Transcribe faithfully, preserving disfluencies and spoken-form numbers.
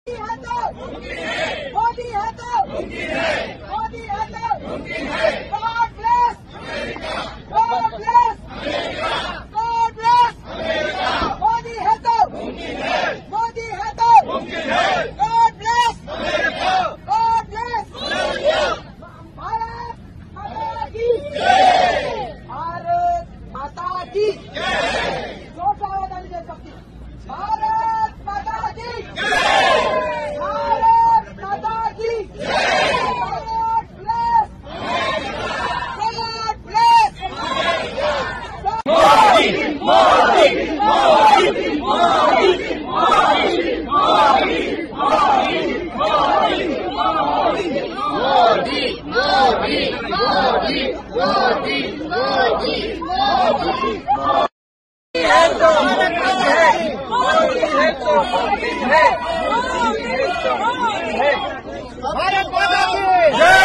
है तो मोदी है तो मोदी है तो god bless god bless god bless Modi है तो मोदी है तो god bless god bless Bharat माता की भारत माता की जोर से आवाज आनी चाहिए सबकी। भारत माता की भारत माता की god bless god bless Modi Modi Modi Modi Modi Modi Modi Modi Modi Modi Modi Modi Modi Modi है तो मोदी है तो मोदी है भारत माता की जय।